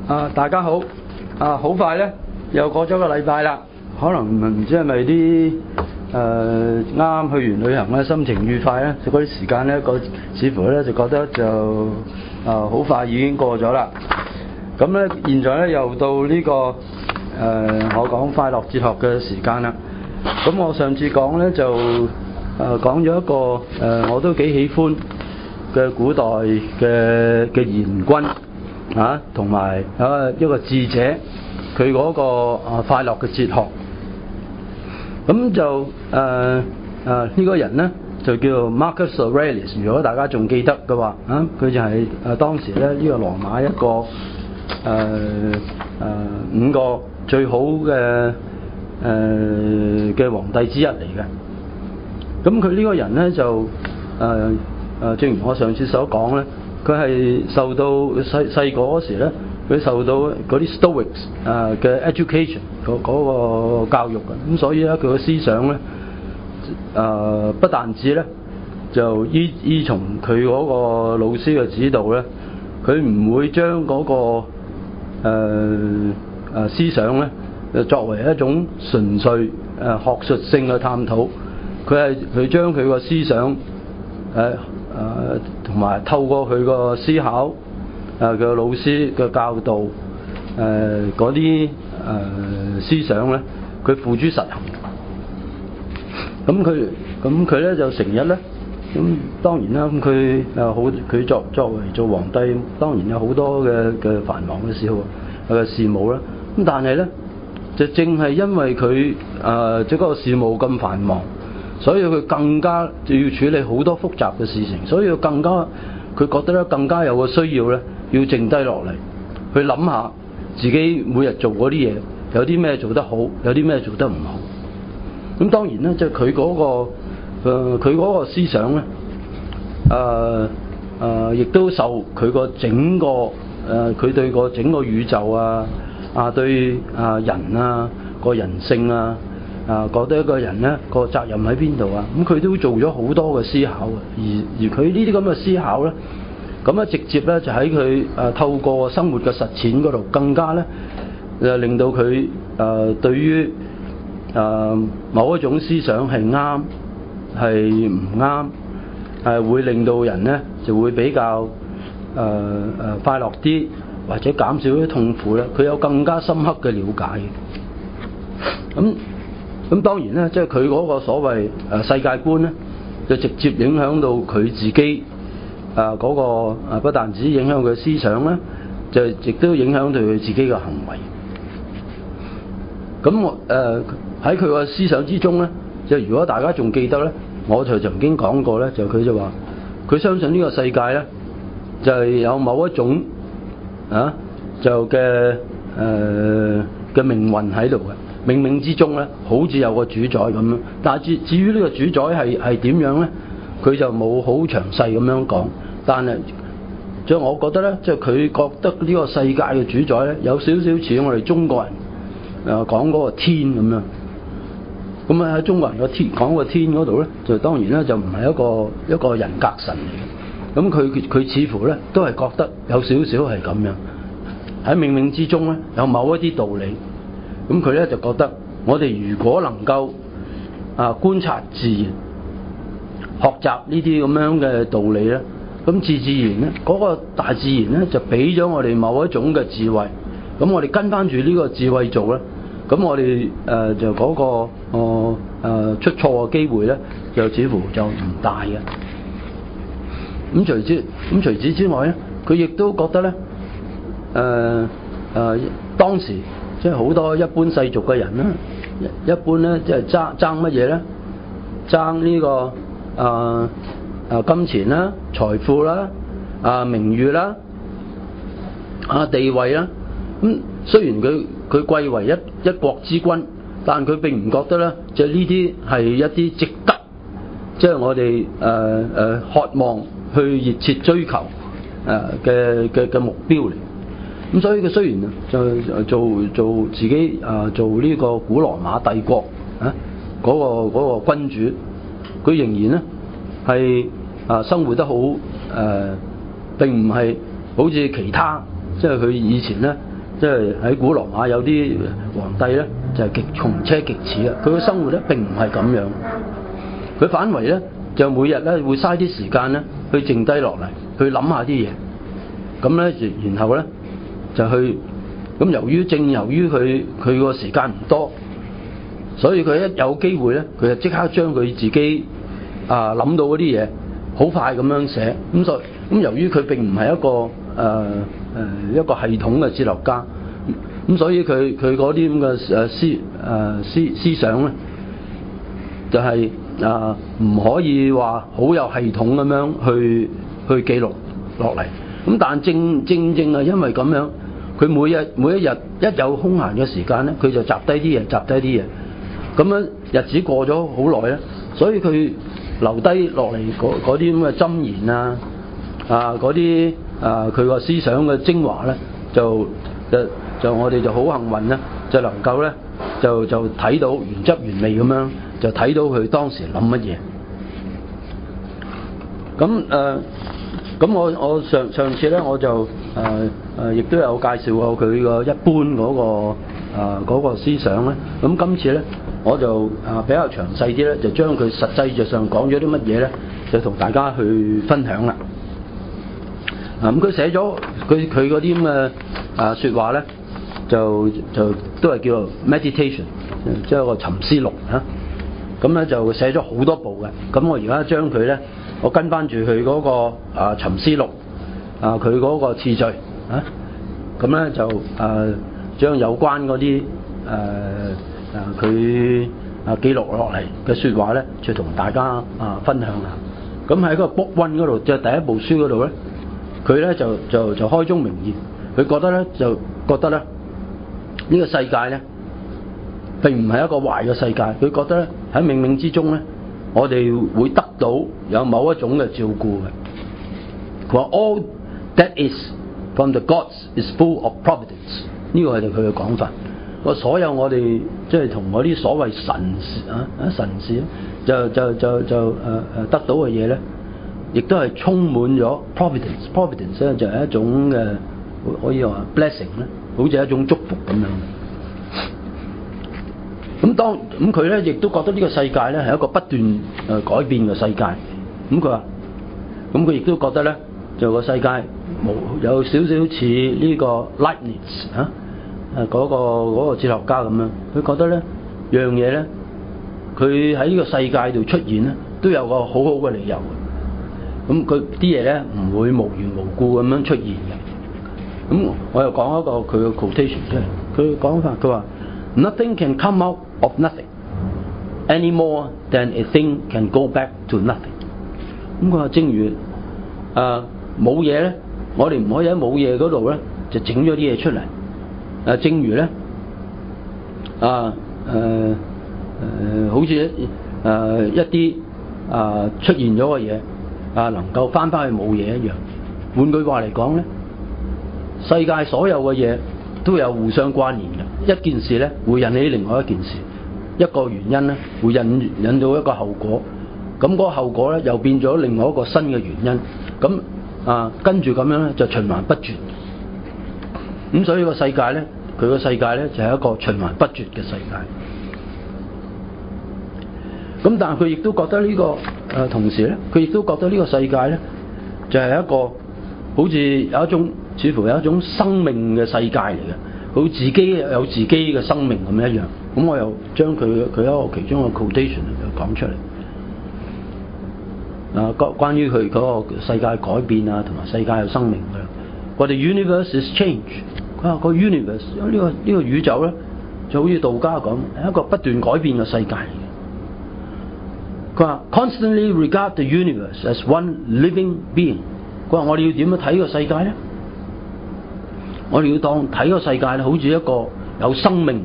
大家好，好快咧，又過咗個禮拜啦。可能唔知係咪啲啱啱去完旅行咧，心情愉快咧，嗰啲時間咧，似乎咧就覺得就好快已經過咗啦。咁咧，現在咧又到呢個我講快樂哲學嘅時間啦。咁我上次講咧就講咗一個我都幾喜歡嘅古代嘅賢君同埋一個智者，佢嗰個快樂嘅哲學。咁就呢個人呢，就叫 Marcus Aurelius。如果大家仲記得嘅話，佢就係當時咧呢個羅馬一個5個最好嘅皇帝之一嚟嘅。咁佢呢個人呢，就正如我上次所講咧，佢係受到細個嗰時咧，佢受到嗰啲 Stoics 嘅 education 嗰個教育嘅，咁所以咧佢個思想咧不但止咧就依從佢嗰個老師嘅指導咧，佢唔會將嗰個思想咧作為一種純粹學術性嘅探討，佢將佢個思想同埋透過佢個思考嘅老師嘅教導嗰啲思想咧，佢付諸實行。咁佢咧就成日咧，咁當然啦，咁佢作為做皇帝，當然有好多嘅繁忙嘅事務啦。咁但係咧，就正係因為佢即係嗰個事務咁繁忙，所以佢更加要處理好多複雜嘅事情，所以佢覺得咧更加有個需要咧，要靜低落嚟去諗下自己每日做嗰啲嘢，有啲咩做得好，有啲咩做得唔好。咁當然咧，即係佢嗰個思想咧，亦都受佢個整個佢對個整個宇宙對人個人性覺得一個人咧個責任喺邊度咁佢都做咗好多嘅思考而佢呢啲咁嘅思考咧，咁直接咧就喺佢透過生活嘅實踐嗰度，更加咧令到佢對於某一種思想係啱係唔啱，會令到人咧就會比較快樂啲，或者減少啲痛苦咧，佢有更加深刻嘅了解嘅。咁當然咧，即係佢嗰個所謂世界觀咧，就直接影響到佢自己嗰個不但止影響佢嘅思想咧，就亦都影響到佢自己嘅行為。咁我喺佢個思想之中咧，就如果大家仲記得咧，我就曾經講過咧，佢就話佢相信呢個世界咧就係有某一種就嘅命運喺度嘅。冥冥之中咧，好似有個主宰咁樣，但係至於呢個主宰係點樣咧，佢就冇好詳細咁樣講。但係，即係我覺得咧，即係佢覺得呢個世界嘅主宰咧，有少少似我哋中國人講嗰個天咁樣。咁喺中國人個天講個天嗰度咧，就當然咧就唔係一個人格神嚟嘅。咁佢似乎咧都係覺得有少少係咁樣，喺冥冥之中咧有某一啲道理。咁佢咧就覺得，我哋如果能夠觀察自然，學習呢啲咁樣嘅道理咧，咁自然咧嗰個大自然咧就俾咗我哋某一種嘅智慧。咁我哋跟翻住呢個智慧做咧，咁我哋就嗰個出錯嘅機會咧，就似乎就唔大嘅。咁除此之外咧，佢亦都覺得咧，當時即係好多一般世俗嘅人啦，一般咧即係爭乜嘢咧？爭呢個金錢啦、財富啦、名譽啦、地位啦。咁雖然佢貴為一國之君，但佢並唔覺得咧，即係呢啲係一啲值得，即係我哋渴望去熱切追求嘅目標嚟。咁所以佢雖然就做自己做呢個古羅馬帝國嗰個君主，佢仍然咧係生活得好並唔係好似其他，即係佢以前咧即係喺古羅馬有啲皇帝咧就係窮奢極侈啊，佢嘅生活咧並唔係咁樣，佢反為咧就每日咧會嘥啲時間咧去靜低落嚟去諗下啲嘢，咁咧然後咧就去咁由於佢個時間唔多，所以佢一有機會咧佢就即刻將佢自己諗到嗰啲嘢好快咁樣寫，咁由於佢並唔係一個系統嘅哲學家，咁所以佢嗰啲咁嘅思想咧，就係唔可以話好有系統咁樣去記錄落嚟。咁但正係因為咁樣，佢每一日一有空閒嘅時間咧，佢就集低啲嘢，咁樣日子過咗好耐咧，所以佢留低落嚟嗰啲咁嘅箴言嗰啲佢個思想嘅精華咧，就我哋就好幸運咧，就能夠咧就睇到原汁原味咁樣，就睇到佢當時諗乜嘢。咁我上次咧我就亦都有介紹過佢個一般嗰個思想咧。咁今次咧我就比較詳細啲咧，就將佢實際上講咗啲乜嘢咧，就同大家去分享啦。咁佢寫咗佢嗰啲咁嘅説話咧，就都係叫做 meditation， 即係個沉思錄嚇。咁咧就寫咗好多部嘅。咁我而家將佢咧，我跟翻住佢嗰個沉思錄佢嗰個次序咁咧就將有關嗰啲佢記錄落嚟嘅説話咧，就同大家分享下。咁喺個 book one 嗰度，即係第一部書嗰度咧，佢咧就開宗明義，佢覺得咧呢個世界咧並唔係一個壞嘅世界，佢覺得咧喺冥冥之中咧，我哋會得到有某一種嘅照顧嘅。佢話 All that is from the gods is full of providence， 呢個係佢嘅講法。個所有我哋即係同嗰啲所謂神事就得到嘅嘢咧，亦都係充滿咗 providence。providence 咧就係一種嘅可以話 blessing 咧，好似一種祝福咁樣。咁佢咧亦都覺得呢個世界咧係一個不斷改變嘅世界。咁佢話，咁佢亦都覺得咧就個世界有少少似呢個 Leibniz 嗰個哲學家咁樣。佢覺得咧樣嘢咧，佢喺呢個世界度出現咧，都有個好好嘅理由嘅。咁佢啲嘢咧唔會無緣無故咁樣出現嘅。咁我又講一個佢嘅 quotation 出嚟。佢講法，佢話 Nothing can come out of nothing any more than a thing can go back to nothing。咁佢話正如冇嘢咧，我哋唔可以喺冇嘢嗰度咧就整咗啲嘢出嚟。正如咧好似一啲出現咗嘅嘢能夠翻去冇嘢一樣。換句話嚟講咧，世界所有嘅嘢都有互相關聯嘅。一件事咧會引起另外一件事，一個原因咧會引到一個後果，咁嗰個後果咧又變咗另外一個新嘅原因，咁跟住咁樣咧就循環不絕。咁所以個世界咧，佢個世界咧就係一個循環不絕嘅世界。咁但係佢亦都覺得呢個同時咧，佢亦都覺得呢個世界咧就係一個好似有一種似乎有一種生命嘅世界嚟嘅，佢自己有自己嘅生命咁一樣。咁我又將佢一個其中嘅 quotation 就講出嚟。關於佢嗰個世界改變同埋世界有生命嘅。我哋 universe is change。佢話個 universe 呢個宇宙咧，就好似道家講係一個不斷改變嘅世界嚟嘅。佢話 constantly regard the universe as one living being。佢話我哋要點樣睇個世界咧？我哋要當睇個世界咧，好似一個有生命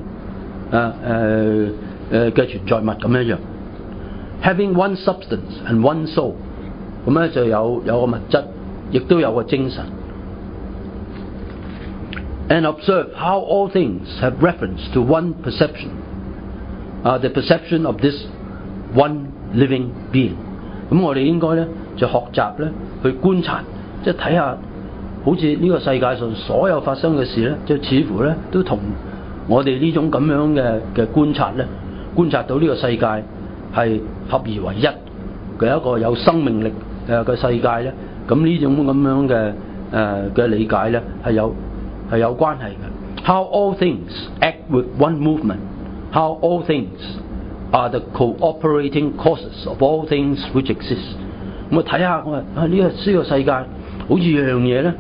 嘅存在物咁一樣。Having one substance and one soul， 咁咧就有個物質，亦都有個精神。And observe how all things have reference to one perception， the perception of this one living being。咁我哋應該咧就學習咧去觀察，即係睇下好似呢個世界上所有發生嘅事咧，就似乎咧都同我哋呢種咁樣嘅觀察咧，觀察到呢個世界係合而為一嘅一個有生命力嘅世界咧。咁呢種咁樣嘅理解咧係有關係嘅。How all things act with one movement, how all things are the cooperating causes of all things which exist。我睇下我話呢個世界好似樣嘢咧，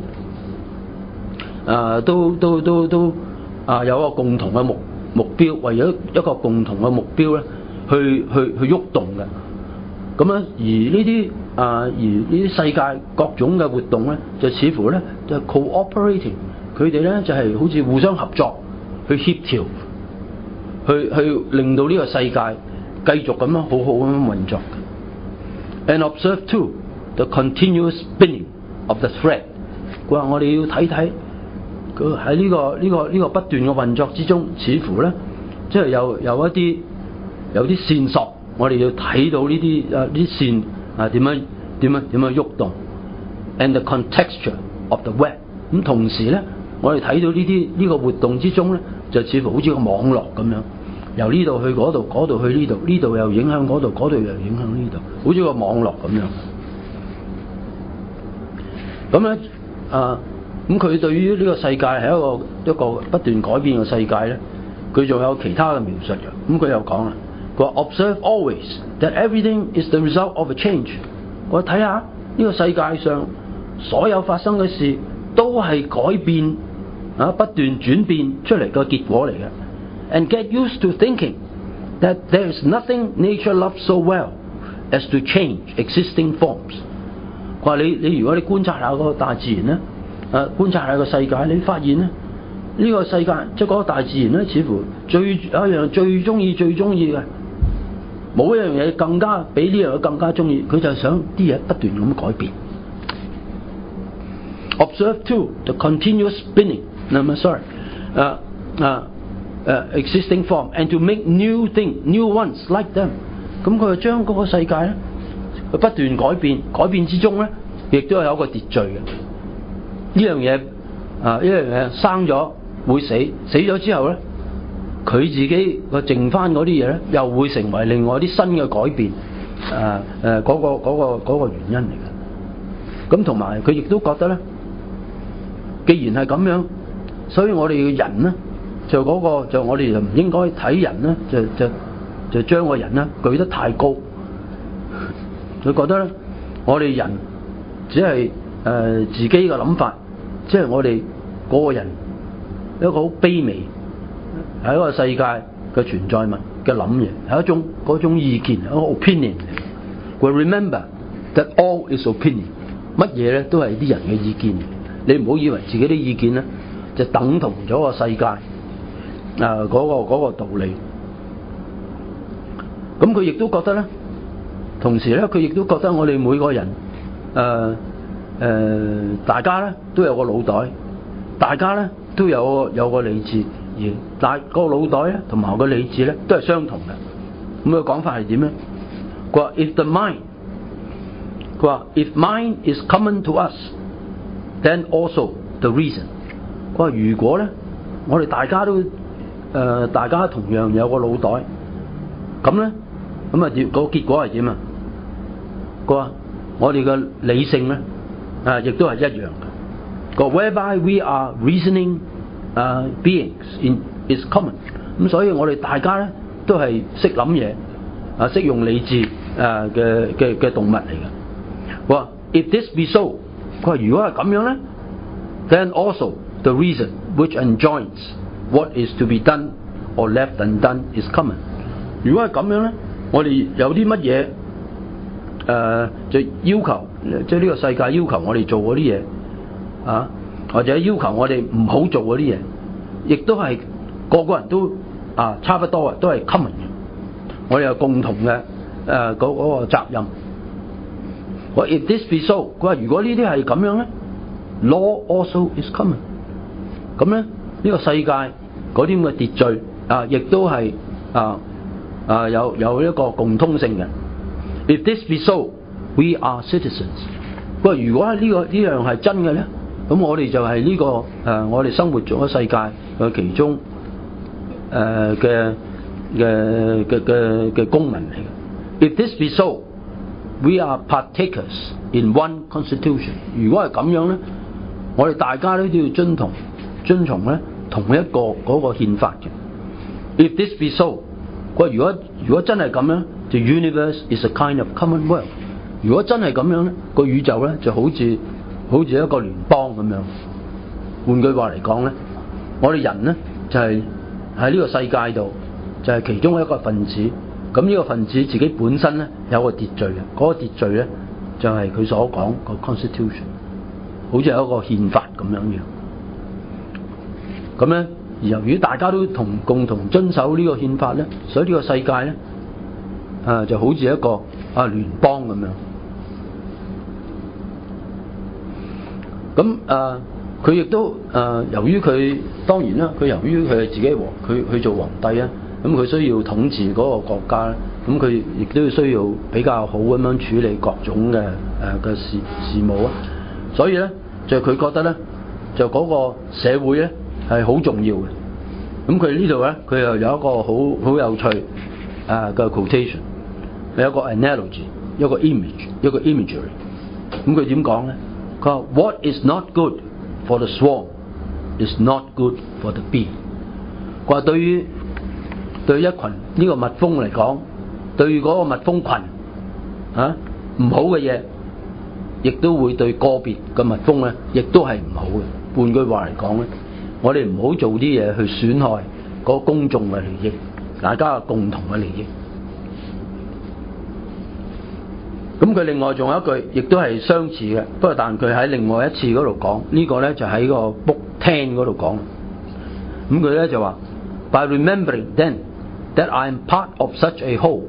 都有一個共同嘅目標，為咗一個共同嘅目標咧，去喐動嘅。咁咧，而呢啲世界各種嘅活動咧，就似乎咧就 cooperating， 佢哋咧就係好似互相合作，去協調，去令到呢個世界繼續咁樣好好咁樣運作。And observe too the continuous spinning of the thread。佢話我哋要睇睇佢喺呢個不斷嘅運作之中，似乎咧即係有啲線索，我哋要睇到呢啲線點樣喐動。And the contexture of the web。咁同時咧，我哋睇到呢個活動之中咧，就似乎好似個網絡咁樣。由呢度去嗰度，嗰度去呢度，呢度又影響嗰度，嗰度又影響呢度，好似個網絡咁樣。咁咧咁佢對於呢個世界係一個不斷改變嘅世界咧，佢仲有其他嘅描述嘅。咁佢又講啦，佢話 Observe always that everything is the result of a change。我睇下呢個世界上所有發生嘅事都係改變不斷轉變出嚟嘅結果嚟嘅。And get used to thinking that there is nothing nature loves so well as to change existing forms。佢話你如果你觀察下個大自然咧，觀察下個世界，你發現咧呢個世界即係嗰個大自然咧，似乎有一樣最中意嘅，冇一樣嘢更加比呢樣嘢更加中意，佢就想啲嘢不斷咁改變。Observe too the continuous spinning。existing form and to make new ones like them。咁佢就將嗰個世界咧，佢不斷改變之中咧，亦都係有一個秩序嘅。呢樣嘢生咗會死咗之後咧，佢自己個剩翻嗰啲嘢咧，又會成為另外啲新嘅改變。嗰個原因嚟嘅。咁同埋佢亦都覺得咧，既然係咁樣，所以我哋嘅人咧。就我哋就唔應該睇人咧，就將個人咧舉得太高。佢覺得咧，我哋人只係自己嘅諗法，即係我哋嗰個人一個好卑微，係一個世界嘅存在物嘅諗嘢，係嗰種意見，一個 opinion。佢 remember that all is opinion， 乜嘢咧都係啲人嘅意見。你唔好以為自己啲意見咧就等同咗個世界。嗰個道理，咁佢亦都覺得咧，同時咧，佢亦都覺得我哋每個人，大家咧都有個腦袋，大家咧都有個理智，而個腦袋咧同埋個理智咧都係相同嘅。咁佢講法係點咧？佢話 If mind is common to us, then also the reason。佢話如果咧，我哋大家同樣有個腦袋，咁咧，個結果係點啊？佢話我哋嘅理性咧，亦都係一樣嘅。個 whereby we are reasoning beings is common。咁所以我哋大家咧都係識諗嘢，識用理智嘅動物嚟嘅。佢話 If this be so， 佢話如果係咁樣咧 ，then also the reason which enjoins what is to be done or left undone is common。如果係咁樣咧，我哋有啲乜嘢就要求，即係呢個世界要求我哋做嗰啲嘢或者要求我哋唔好做嗰啲嘢，亦都係個人都差不多嘅，都係 common 嘅。我哋有共同嘅嗰個責任。我 If this be so， 佢話如果呢啲係咁樣咧 ，law also is common。咁咧呢個世界嗰啲咁嘅秩序亦都係有一個共通性嘅。If this be so， we are citizens。佢話如果呢樣係真嘅咧， 咁我哋就係呢個我哋生活咗世界嘅其中嘅公民嚟嘅。If this be so, we are partakers in one constitution。如果係咁樣咧，我哋大家都要遵從咧同一個嗰個憲法嘅。If this be so， 如果真係咁樣 ，the universe is a kind of commonwealth。如果真係咁樣咧，個宇宙咧就好似一個聯邦咁樣。換句話嚟講咧，我哋人咧就係喺呢個世界度就係其中一個分子。咁呢個分子自己本身咧有個秩序嘅，嗰個秩序咧就係佢所講個 constitution， 好似有一個憲法咁樣樣。咁咧，而由於大家都共同遵守呢個憲法咧，所以呢個世界咧就好似一個聯邦咁樣。咁佢亦都由於佢當然啦，佢由於佢係自己佢去做皇帝啊，咁佢需要統治嗰個國家咧，咁佢亦都需要比較好咁樣處理各種嘅事務啊，所以咧就佢覺得咧就嗰個社會咧係好重要嘅。咁佢呢度咧佢又有一個好有趣嘅 quotation， 有一個 analogy， 一個 imagery。咁佢點講咧？佢話 What is not good for the swarm is not good for the bee。佢話對於一群呢個蜜蜂嚟講，對嗰個蜜蜂群唔好嘅嘢，亦都會對個別嘅蜜蜂咧，亦都係唔好嘅。換句話嚟講咧，我哋唔好做啲嘢去損害嗰個公眾嘅利益，大家嘅共同嘅利益。咁佢另外仲有一句，亦都係相似嘅，不過但佢喺另外一次嗰度講，呢個咧就喺個 Book 10嗰度講。咁佢咧就話 By remembering then that I am part of such a whole,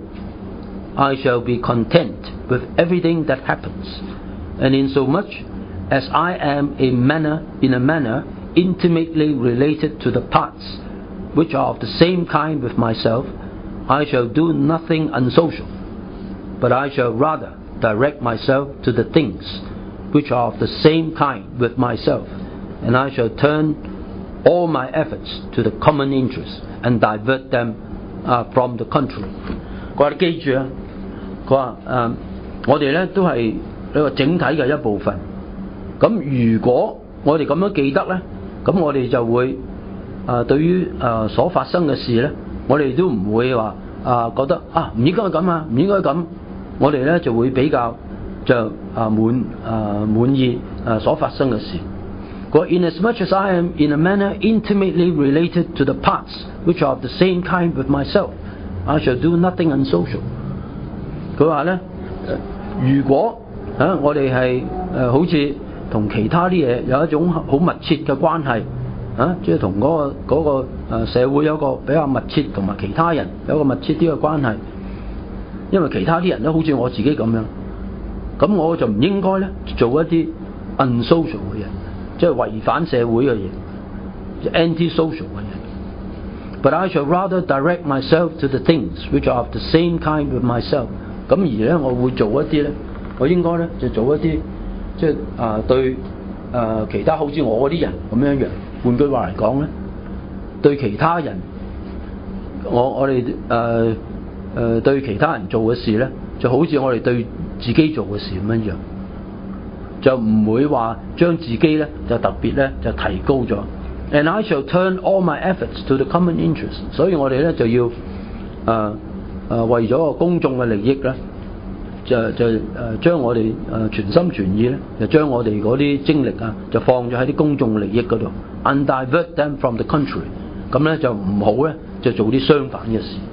I shall be content with everything that happens, and in so much as I am in a manner intimately related to the parts which are of the same kind with myself, I shall do nothing unsocial, but I shall rather direct myself to the things which are of the same kind with myself, and I shall turn all my efforts to the common interest and divert them from the contrary。佢話你記住啊，佢話我哋咧都係一個整體嘅一部分。咁如果我哋咁樣記得咧，咁我哋就會對於所發生嘅事咧，我哋都唔會話覺得唔應該咁啊，唔應該咁。我哋咧就會比較就滿意所發生嘅事。Inasmuch as I am in a manner intimately related to the parts which are of the same kind with myself, I shall do nothing unsocial。佢話咧，如果我哋係好似同其他啲嘢有一種好密切嘅關係，即係同嗰個社會有一個比較密切，同埋其他人有一個密切啲嘅關係。因為其他啲人都好似我自己咁樣，咁我就唔應該咧做一啲 unsocial 嘅嘢，即係違反社會嘅嘢 ，anti-social 嘅嘢。But I shall rather direct myself to the things which are of the same kind with myself。咁而咧，我會做一啲咧，我應該咧就做一啲即係對其他好似我嗰啲人咁樣樣。換句話嚟講咧，對其他人，我哋對其他人做嘅事咧，就好似我哋對自己做嘅事咁樣樣，就唔會話將自己咧就特別咧就提高咗。And I shall turn all my efforts to the common interest。所以我哋咧就要為咗個公眾嘅利益咧，就將我哋全心全意咧，就將我哋嗰啲精力就放咗喺啲公眾利益嗰度 ，and divert them from the contrary。咁咧就唔好咧就做啲相反嘅事。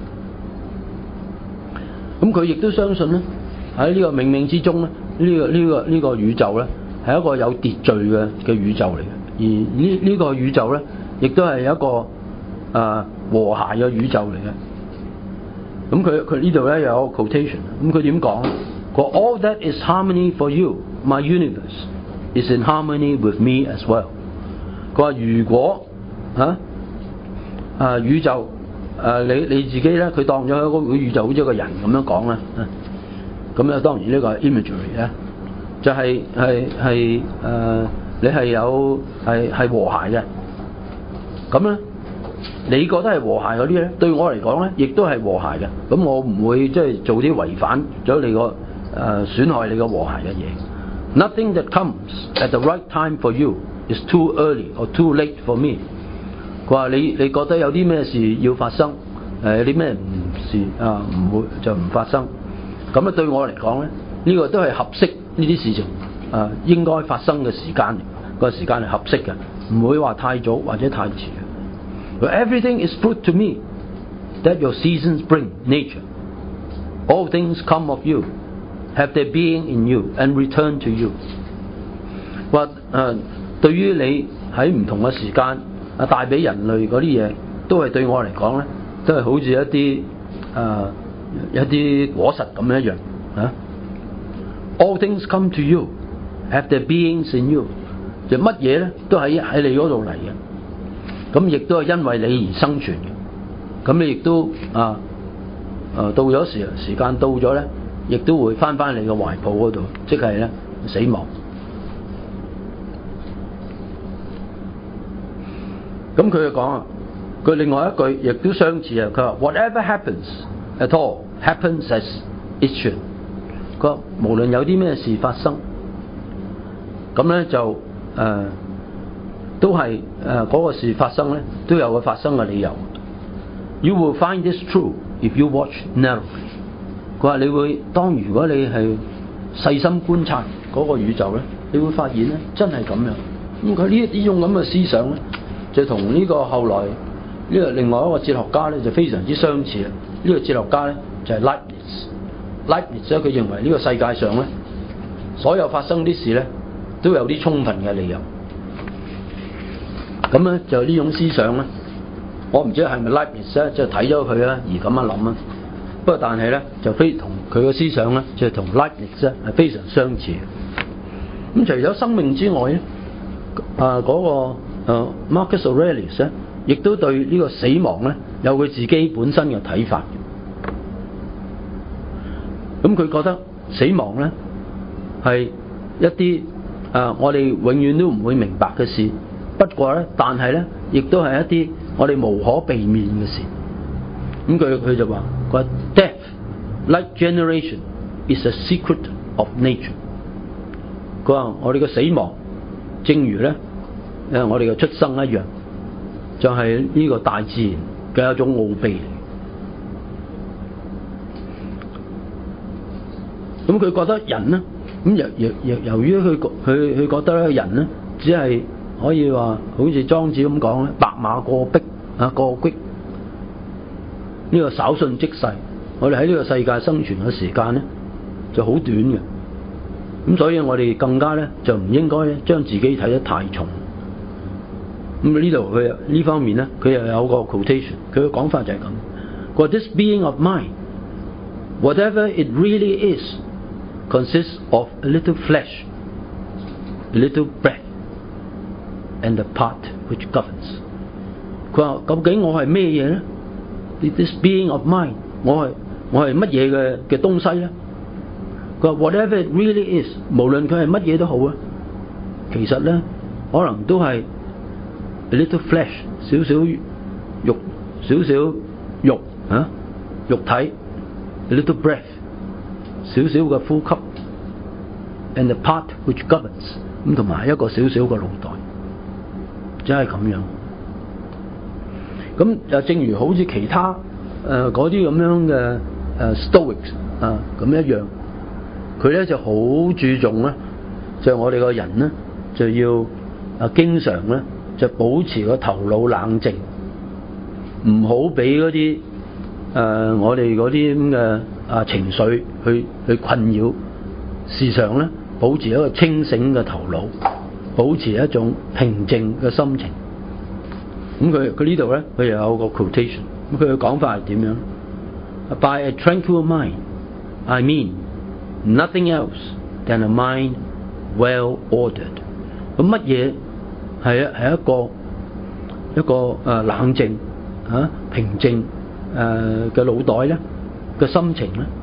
咁佢亦都相信咧，喺呢個冥冥之中咧，呢個宇宙咧係一個有秩序嘅宇宙嚟嘅，而呢個宇宙咧亦都係一個和諧嘅宇宙嚟嘅。咁佢呢度咧有個 quotation， 咁佢點講咧？佢話 All that is harmony for you, my universe, is in harmony with me as well。佢話如果宇宙你自己咧，佢當咗嗰個宇宙好似一個人咁樣講啦，咁咧當然呢個係 imagery 咧，就係你係有係和諧嘅，咁咧你覺得係和諧嗰啲咧，對我嚟講咧，亦都係和諧嘅。咁我唔會即係做啲違反咗你個損害你個和諧嘅嘢。Nothing that comes at the right time for you is too early or too late for me。佢話你覺得有啲咩事要發生，有啲咩事唔會就唔發生。咁咧對我嚟講咧，呢個都係合適呢啲事情應該發生嘅時間，個時間係合適嘅，唔會話太早或者太遲。Everything is fruit to me that your seasons bring, nature. All things come of you, have their being in you, and return to you。話對於你喺唔同嘅時間帶俾人類嗰啲嘢，都係對我嚟講咧，都係好似一啲果實咁一樣啊。All things come to you, have their beings in you。就乜嘢咧，都喺你嗰度嚟嘅。咁亦都係因為你而生存嘅。咁你亦都到咗時間到咗咧，亦都會翻你嘅懷抱嗰度，即係咧死亡。咁佢就講佢另外一句亦都相似佢話 Whatever happens at all happens as it should。佢話無論有啲咩事發生，咁咧就都係嗰個事發生咧，都有個發生嘅理由。You will find this true if you watch narrowly。佢話你會如果你係細心觀察嗰個宇宙咧，你會發現咧真係咁樣。咁佢呢種咁嘅思想咧，就同呢個後來呢個另外一個哲學家咧就非常之相似啦。呢個哲學家咧就係 Leibniz。Leibniz 咧佢認為呢個世界上咧所有發生啲事咧都有啲充分嘅理由。咁咧就呢種思想咧，我唔知係咪 Leibniz 咧即係睇咗佢咧而咁樣諗啊。不過但係咧就同佢嘅思想咧，就同 Leibniz 咧係非常相似。咁除咗生命之外咧，嗰個Marcus Aurelius 咧，亦都對呢個死亡咧有佢自己本身嘅睇法。咁佢覺得死亡咧係一啲我哋永遠都唔會明白嘅事。不過咧，但係咧，亦都係一啲我哋無可避免嘅事。咁佢就話，Death, like generation, is a secret of nature。佢話我哋嘅死亡，正如咧我哋嘅出生一樣，就係呢個大自然嘅一種奧秘。咁佢覺得人咧，咁由於佢覺得咧人咧只係可以話好似莊子咁講咧，白馬過壁過隙，呢個稍縱即逝。我哋喺呢個世界生存嘅時間咧就好短嘅，咁所以我哋更加咧就唔應該咧將自己睇得太重。咁呢度佢呢方面咧，佢又有個 quotation， 佢嘅講法就係咁。佢話 This being of mine, whatever it really is, consists of a little flesh, a little breath,and the part which governs。 佢話究竟我係咩嘢咧 ？This being of mine， 我係乜嘢嘅東西咧？佢話 whatever it really is， 無論佢係乜嘢都好啊，其實咧可能都係 a little flesh， 少少肉，少少肉肉體 ，a little breath， 少少嘅呼吸 ，and the part which governs， 咁同埋一個少少嘅腦袋。真係咁樣，咁就正如好似其他嗰啲咁樣嘅Stoics 咁一樣，佢咧就好注重咧，就我哋個人咧就要經常咧就保持個頭腦冷靜，唔好俾嗰啲我哋嗰啲咁嘅情緒去困擾，時常咧保持一個清醒嘅頭腦。保持一種平靜嘅心情。咁佢呢度咧，佢又有個 quotation。咁佢嘅講法係點樣 ？By a tranquil mind, I mean nothing else than a mind well ordered。咁乜嘢係一個冷靜平靜嘅腦袋咧嘅心情咧？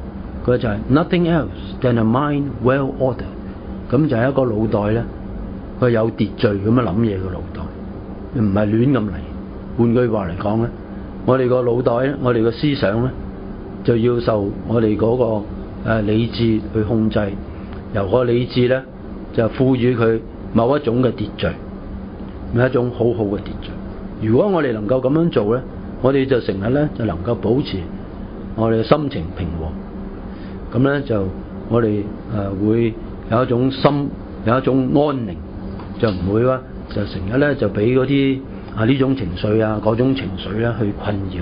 佢就係 nothing else than a mind well ordered。咁就係一個腦袋咧。 佢有秩序咁樣諗嘢嘅腦袋，唔係亂咁嚟。換句話嚟講咧，我哋個腦袋咧，我哋個思想咧，就要受我哋嗰個理智去控制，由個理智咧就賦予佢某一種嘅秩序，係一種好好嘅秩序。如果我哋能夠咁樣做咧，我哋就成日咧就能夠保持我哋嘅心情平和，咁咧就我哋會有一種心有一種安寧，就唔會話就成日咧就俾嗰啲呢種情緒嗰種情緒咧去困擾。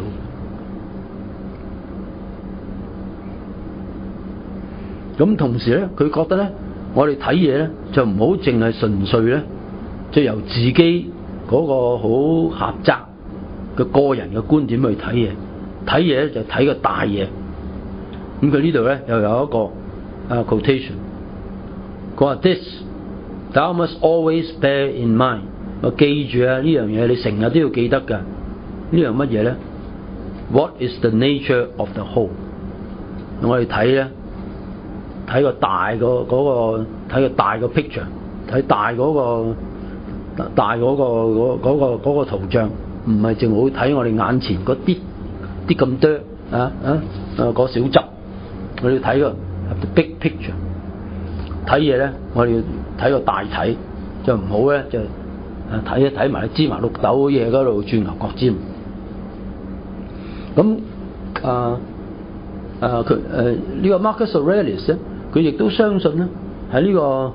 咁同時咧，佢覺得咧，我哋睇嘢咧就唔好淨係純粹咧，即係由自己嗰個好狹窄嘅個人嘅觀點去睇嘢。睇嘢咧就睇個大嘢。咁佢呢度咧又有一個quotation， 佢話 This thou must always bear in mind。我記住呢樣嘢，你成日都要記得㗎。呢樣乜嘢咧 ？What is the nature of the whole？ 我哋睇咧。睇個大睇個大個 picture， 睇大嗰個圖像，唔係淨好睇我哋眼前嗰啲咁多嗰小執，我哋要睇個 big picture。睇嘢咧，我哋要睇個大體，就唔好咧就睇埋啲芝麻綠豆嘢嗰度轉牛角尖。咁佢呢個 Marcus Aurelius 咧。佢亦都相信咧，喺呢個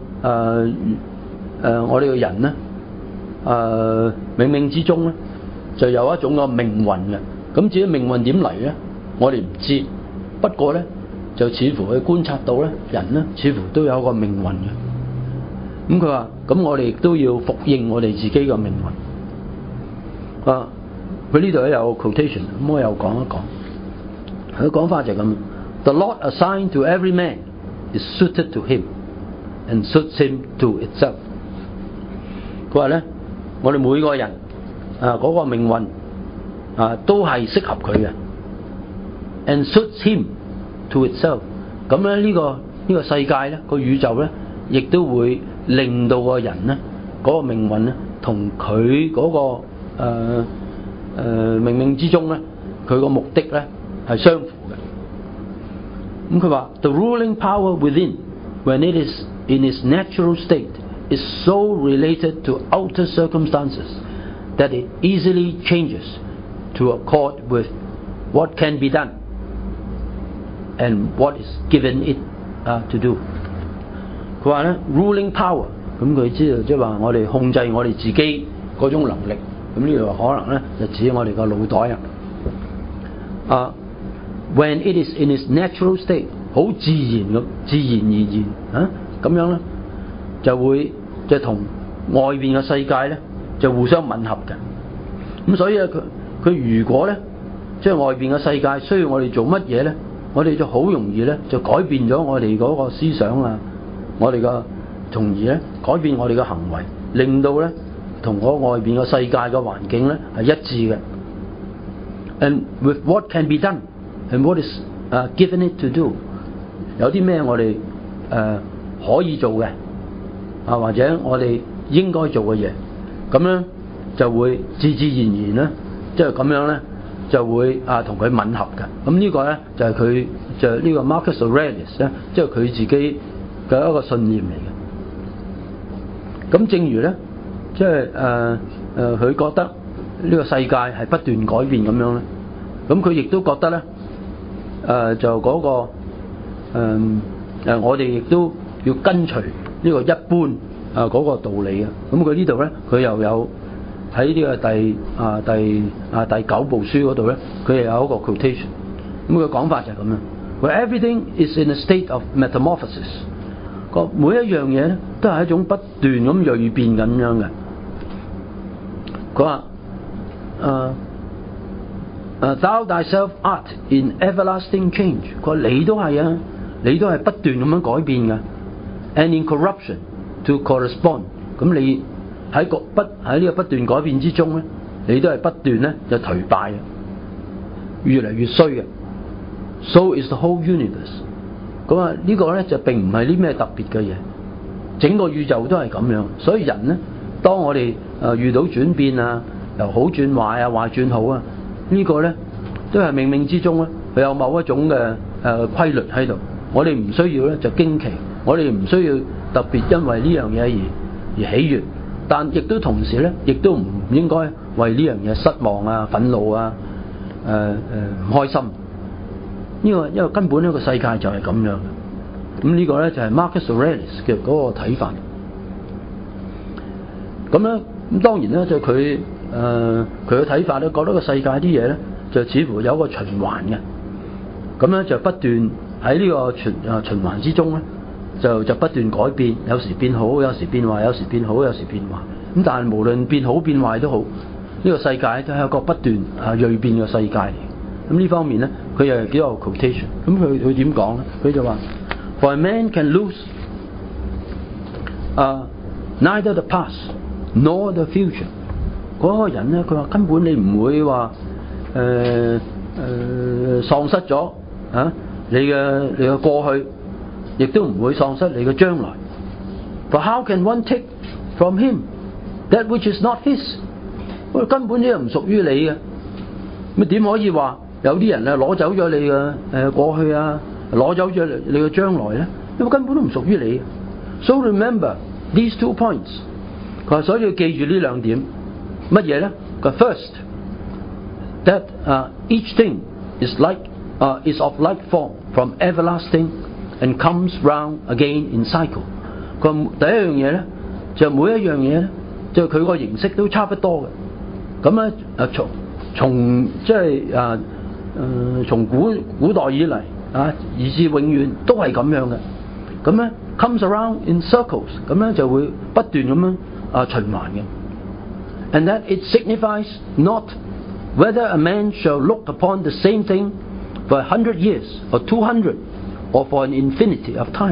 我哋嘅人咧，冥冥之中咧，就有一種個命運嘅。咁至於命運點嚟咧，我哋唔知。不過咧，就似乎去觀察到咧，人咧似乎都有個命運嘅。咁佢話：咁我哋亦都要服應我哋自己嘅命運。佢呢度咧有 quotation， 咁我又講一講。佢講法就係咁 ：The lot assigned to every man is suited to him and suits him to itself。佢話咧，我哋每個人嗰個命運都係適合佢嘅 ，and suits him to itself。咁咧呢個世界咧，個宇宙咧，亦都會令到個人咧嗰個命運咧，同佢嗰個冥冥之中咧，佢個目的咧係相符嘅。咁佢話 The ruling power within, when it is in its natural state, is so related to outer circumstances that it easily changes to accord with what can be done and what is given it to do。佢話咧 ruling power， 咁佢知道即係話我哋控制我哋自己嗰種能力。咁呢度可能咧就指我哋個腦袋When it is in its natural state， 好自然而然咁樣咧，就會即係同外邊嘅世界咧就互相吻合嘅。咁所以咧佢如果咧即係外邊嘅世界需要我哋做乜嘢咧，我哋就好容易咧就改變咗我哋嗰個思想我哋嘅，從而咧改變我哋嘅行為，令到咧同嗰外邊嘅世界嘅環境咧係一致嘅。And with what can be done and what is given it to do， 有啲咩我哋可以做嘅或者我哋應該做嘅嘢，咁咧就會自然咧，即係咁樣咧就會同佢吻合嘅。咁呢個咧就係佢就呢個 Marcus Aurelius 咧，即係佢自己嘅一個信念嚟嘅。咁正如咧，即係佢覺得呢個世界係不斷改變咁樣咧，咁佢亦都覺得咧，就嗰個我哋亦都要跟隨呢個一般嗰個道理嘅。咁佢呢度咧，佢又有喺呢個第9部書嗰度咧，佢又有一個 quotation。咁佢講法就係咁樣。Where everything is in a state of metamorphosis， 個每一樣嘢咧都係一種不斷咁鋭變咁樣嘅。佢話Thou thyself art in everlasting change。佢話你都係啊，你都係不斷咁樣改變嘅。And in corruption to correspond。咁你喺呢個不斷改變之中咧，你都係不斷咧就頹敗嘅，越嚟越衰嘅。So is the whole universe。咁啊呢個咧就並唔係啲咩特別嘅嘢。 整個宇宙都係咁樣。所以人咧，當我哋遇到轉變啊，由好轉壞啊，壞轉好啊，呢個咧都係冥冥之中咧，佢有某一種嘅規律喺度。我哋唔需要咧就驚奇，我哋唔需要特別因為呢樣嘢而喜悅，但亦都同時咧，亦都唔應該為呢樣嘢失望啊、憤怒啊、唔開心。因為根本呢個世界就係咁樣。咁呢個咧就係 Marcus Aurelius 嘅嗰個睇法。咁咧，咁當然咧就佢嘅睇法咧，覺得個世界啲嘢咧就似乎有個循環嘅。咁咧就不斷喺呢個循環之中咧，就不斷改變，有時變好，有時變壞，有時變好，有時變壞。咁但係無論變好變壞都好，呢個世界都係一個不斷鋭變嘅世界嚟。咁呢方面咧，佢又幾個 quotation。咁佢點講咧？佢就話 ：For a man can lose neither the past nor the future。嗰個人咧，佢話根本你唔會話喪失咗你嘅過去，亦都唔會喪失你嘅將來。For how can one take from him that which is not his？ 根本呢個唔屬於你嘅，咁點可以話有啲人攞走咗你嘅過去啊，攞走咗你嘅將來咧？因為根本都唔屬於你。So remember these 2 points。佢話所以要記住呢2點，乜嘢咧？佢 first that each thing is of like form from everlasting and comes round again in cycle。佢話第一樣嘢咧，就每一樣嘢咧，就佢個形式都差不多嘅。咁咧從即係從古代以嚟以至永遠都係咁樣嘅。咁咧 comes around in circles， 咁咧就會不斷咁樣循環嘅。And that it signifies not whether a man shall look upon the same thing for 100 years or 200 or for an infinity of time。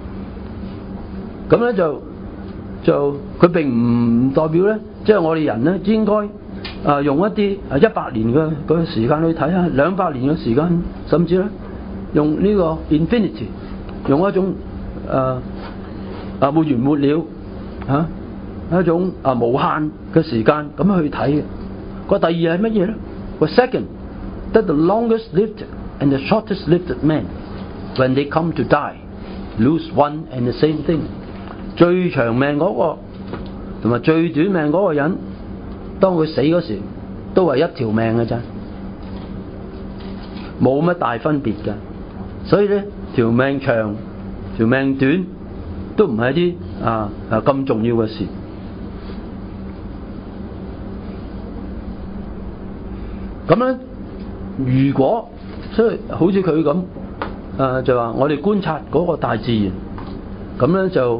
咁咧就佢並唔代表咧，即係我哋人咧應該用一啲100年嘅時間去睇下，200年嘅時間，甚至咧用呢個 infinity， 用一種沒完沒了一種無限嘅時間咁去睇嘅。個第二係乜嘢咧？個 second that the longest lived and the shortest lived men when they come to die lose one and the same thing。最長命嗰個同埋最短命嗰個人，當佢死嗰時都係一條命嘅啫，冇乜大分別㗎。所以咧，條命長條命短都唔係啲咁重要嘅事。咁咧，如果所以好似佢咁就話我哋觀察嗰個大自然。咁咧就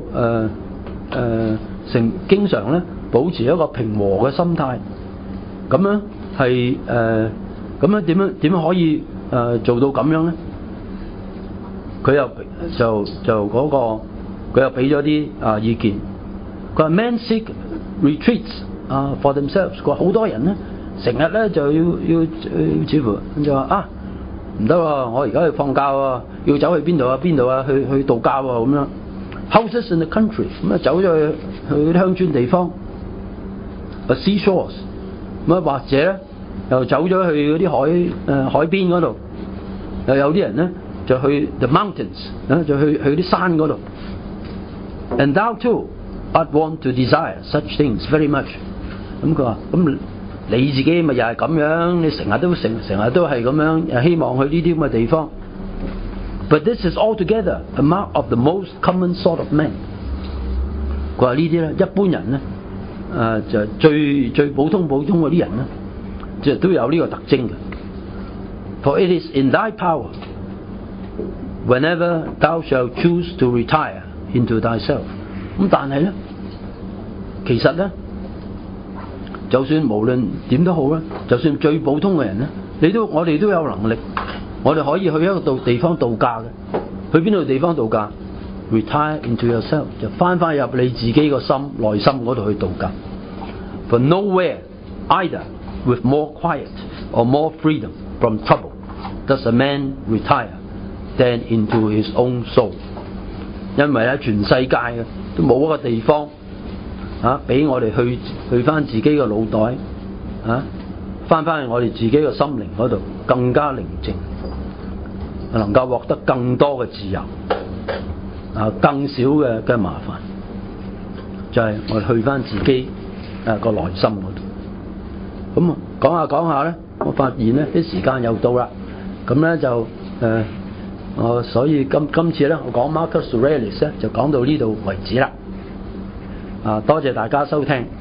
經常咧保持一個平和嘅心態，咁樣係咁樣點樣可以做到咁樣咧？佢又就嗰個佢又俾咗啲意見。佢話 Men seek retreats for themselves。佢話好多人咧成日咧就要似乎就話唔得喎，我而家去放假喎，要走去邊度啊去度假喎咁樣。Houses in the country， 咁走咗去啲鄉村地方 ，seashores， 咁或者咧又走咗去嗰啲海邊嗰度，又有啲人咧就去 the mountains， 就去啲山嗰度。And thou too art wont to desire such things very much。咁佢話咁你自己咪又係咁樣，你成日都係咁樣，希望去呢啲咁嘅地方。But this is altogether a mark of the most common sort of man。佢話呢啲咧，一般人咧，就最普通嗰啲人咧，就都有呢個特徵嘅。For it is in thy power, whenever thou shalt choose to retire into thyself。咁但係咧，其實咧，就算無論點都好啦，就算最普通嘅人咧，我哋都有能力。我哋可以去一個地方度假嘅，去邊度地方度假 ？Retire into yourself， 就翻入你自己個內心嗰度去度假。For nowhere either with more quiet or more freedom from trouble does a man retire than into his own soul。 因為喺全世界嘅都冇一個地方俾我哋去翻自己嘅腦袋翻去我哋自己嘅心靈嗰度更加寧靜，能夠獲得更多嘅自由更少嘅麻煩，就係我哋去翻自己個內心嗰度。咁講下講下咧，我發現咧啲時間又到啦，咁咧就所以今次咧我講 Marcus Aurelius 咧就講到呢度為止啦。多謝大家收聽。